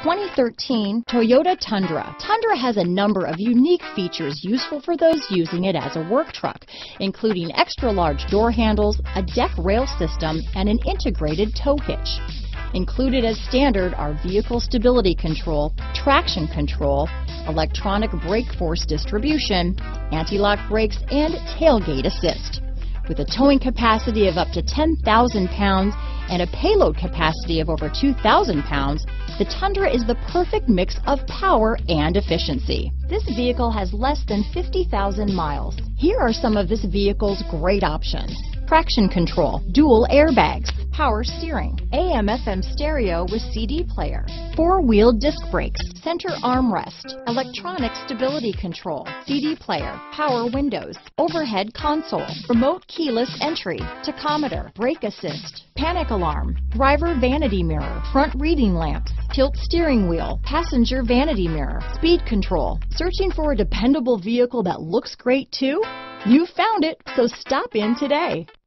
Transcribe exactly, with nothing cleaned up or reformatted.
twenty thirteen Toyota Tundra. Tundra has a number of unique features useful for those using it as a work truck, including extra-large door handles, a deck rail system, and an integrated tow hitch. Included as standard are vehicle stability control, traction control, electronic brake force distribution, anti-lock brakes, and tailgate assist. With a towing capacity of up to ten thousand pounds and a payload capacity of over two thousand pounds, the Tundra is the perfect mix of power and efficiency. This vehicle has less than fifty thousand miles. Here are some of this vehicle's great options: traction control, dual airbags, power steering, A M F M stereo with C D player, four-wheel disc brakes, center armrest, electronic stability control, C D player, power windows, overhead console, remote keyless entry, tachometer, brake assist, panic alarm, driver vanity mirror, front reading lamps, tilt steering wheel, passenger vanity mirror, speed control. Searching for a dependable vehicle that looks great too? You found it, so stop in today.